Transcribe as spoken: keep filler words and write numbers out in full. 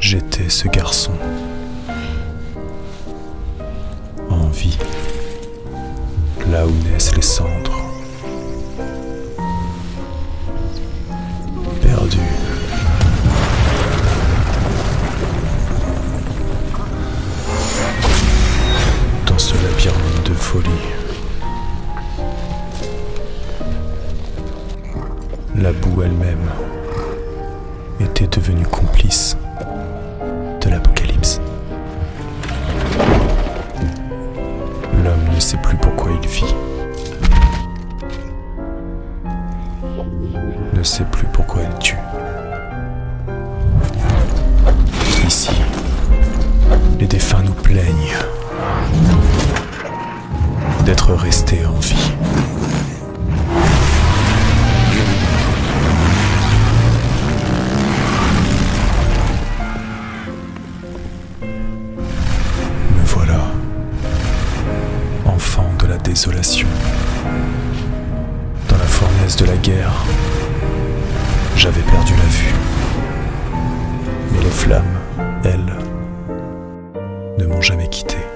J'étais ce garçon, en vie, là où naissent les cendres, perdu. Dans ce labyrinthe de folie, la boue elle-même était devenue complice de l'apocalypse. L'homme ne sait plus pourquoi il vit, ne sait plus pourquoi il tue. Ici, les défunts nous plaignent d'être restés en vie. Me voilà, enfant de la désolation. Dans la fournaise de la guerre, j'avais perdu la vue. Mais les flammes, elles, ne m'ont jamais quitté.